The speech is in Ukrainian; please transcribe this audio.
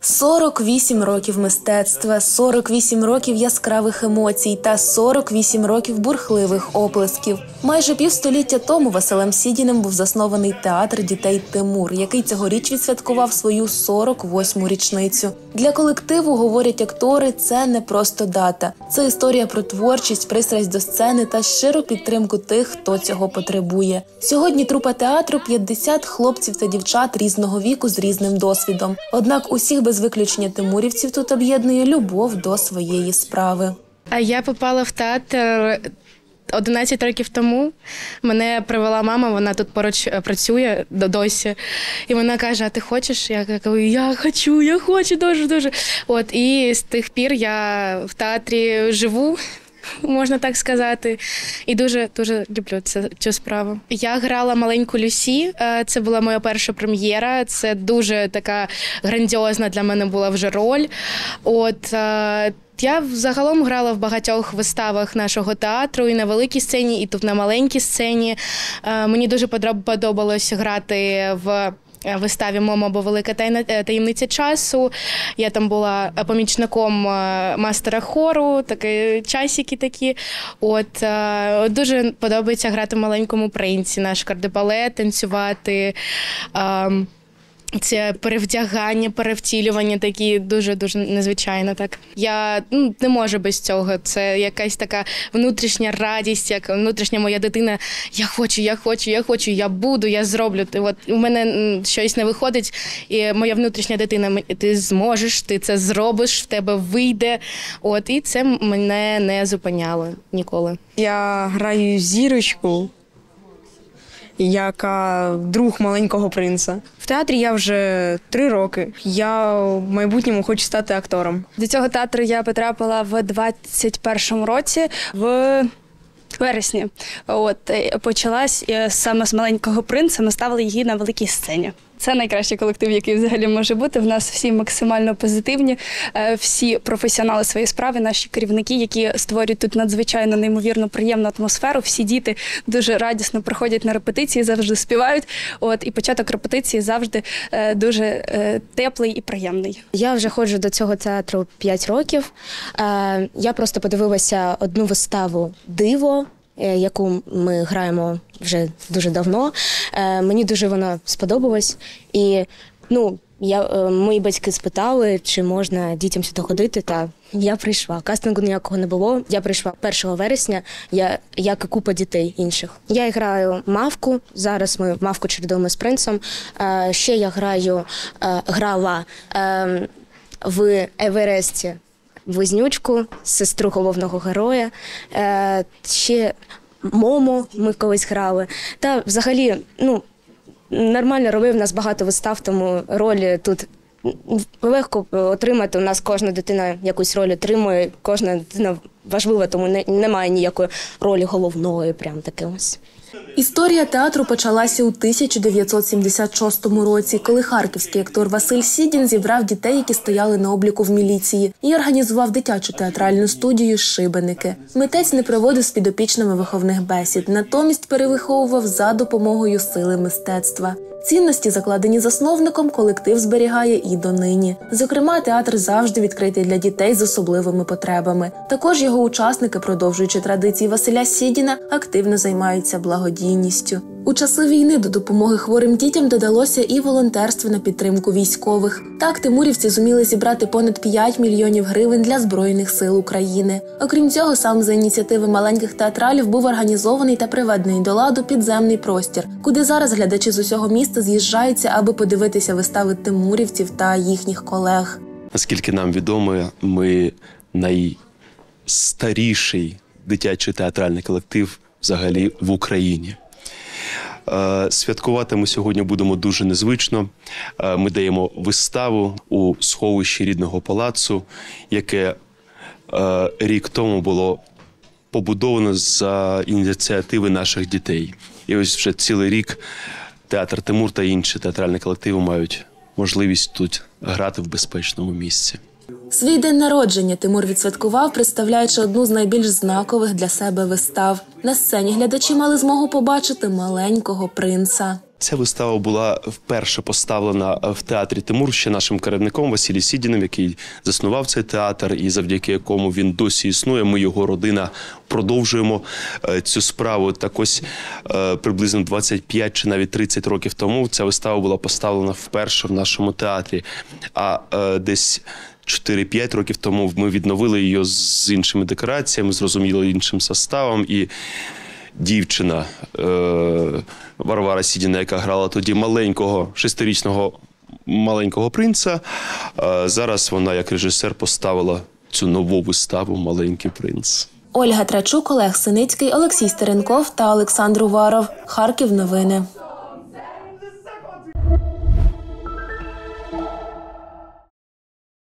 48 років мистецтва, 48 років яскравих емоцій та 48 років бурхливих оплесків. Майже півстоліття тому Василем Сідіним був заснований театр дітей «Тимур», який цьогоріч відсвяткував свою 48-му річницю. Для колективу, говорять актори, це не просто дата. Це історія про творчість, пристрасть до сцени та щиру підтримку тих, хто цього потребує. Сьогодні трупа театру – 50 хлопців та дівчат різного віку з різним досвідом. Однак усіх без виключення тимурівців тут об'єднує любов до своєї справи. А я попала в театр 11 років тому. Мене привела мама, вона тут поруч працює досі. І вона каже: а ти хочеш? Я кажу: я хочу дуже. І з тих пір я в театрі живу, можна так сказати, і дуже люблю цю справу. Я грала маленьку Люсі, це була моя перша прем'єра, це дуже така грандіозна для мене була вже роль. Я загалом грала в багатьох виставах нашого театру, і на великій сцені, і тут на маленькій сцені. Мені дуже подобалось грати в виставі «Момо, або велика таємниця часу». Я там була помічником мастера хору, часики такі. Дуже подобається грати в «Маленькому принці», наш кардебалет, танцювати. Це перевдягання, перевтілювання такі дуже незвичайно. Так. Я не можу без цього. Це якась така внутрішня радість, як внутрішня моя дитина. Я хочу, я буду, я зроблю. У мене щось не виходить, і моя внутрішня дитина: ти зможеш, ти це зробиш, в тебе вийде. І це мене не зупиняло ніколи. Я граю зірочку, яка друг маленького принца. В театрі я вже 3 роки. Я в майбутньому хочу стати актором. До цього театру я потрапила в 21-му році, в вересні. Почалась саме з «Маленького принца», ми ставили її на великій сцені. Це найкращий колектив, який взагалі може бути. В нас всі максимально позитивні, всі професіонали своєї справи, наші керівники, які створюють тут надзвичайно неймовірно приємну атмосферу. Всі діти дуже радісно приходять на репетиції, завжди співають. І початок репетиції завжди дуже теплий і приємний. Я вже ходжу до цього театру 5 років. Я просто подивилася одну виставу «Диво», яку ми граємо вже дуже давно. Мені дуже вона сподобалась. І, мої батьки спитали, чи можна дітям сюди ходити, та я прийшла. Кастингу ніякого не було. Я прийшла 1 вересня, як і купа дітей інших. Я граю Мавку, зараз ми Мавку чередуємо з принцем. Ще я грала в Евересті Близнючку, сестру головного героя. Ще Момо ми колись грали. Та взагалі, нормально робив, у нас багато вистав, тому ролі тут легко отримати. У нас кожна дитина якусь роль отримує, кожна дитина важлива, тому немає ніякої ролі головної, прям таке ось. Історія театру почалася у 1976 році, коли харківський актор Василь Сідін зібрав дітей, які стояли на обліку в міліції, і організував дитячу театральну студію «Шибеники». Митець не проводив з підопічними виховних бесід, натомість перевиховував за допомогою сили мистецтва. Цінності, закладені засновником, колектив зберігає і донині. Зокрема, театр завжди відкритий для дітей з особливими потребами. Також його учасники, продовжуючи традиції Василя Сідіна, активно займаються благодійністю. У часи війни до допомоги хворим дітям додалося і волонтерство на підтримку військових. Так, тимурівці зуміли зібрати понад 5 мільйонів гривень для Збройних сил України. Окрім цього, сам за ініціативи маленьких театралів був організований та приведений до ладу підземний простір, куди зараз глядачі з усього міста з'їжджаються, аби подивитися вистави тимурівців та їхніх колег. Наскільки нам відомо, ми найстаріший дитячий театральний колектив взагалі в Україні. Святкувати ми сьогодні будемо дуже незвично. Ми даємо виставу у сховищі рідного палацу, яке рік тому було побудовано за ініціативи наших дітей. І ось вже цілий рік театр «Тимур» та інші театральні колективи мають можливість тут грати в безпечному місці. Свій день народження Тимур відсвяткував, представляючи одну з найбільш знакових для себе вистав. На сцені глядачі мали змогу побачити «Маленького принца». Ця вистава була вперше поставлена в театрі «Тимур» ще нашим керівником Василієм Сідіним, який заснував цей театр і завдяки якому він досі існує. Ми, його родина, продовжуємо цю справу. Так ось приблизно 25 чи навіть 30 років тому ця вистава була поставлена вперше в нашому театрі. А десь 4-5 років тому ми відновили її з іншими декораціями, зрозуміло, іншим составом. І дівчина Варвара Сідіна, яка грала тоді маленького, 6-річного маленького принца, зараз вона як режисер поставила цю нову виставу «Маленький принц». Ольга Трачук, Олег Синицький, Олексій Стеренков та Олександр Уваров. Харків новини.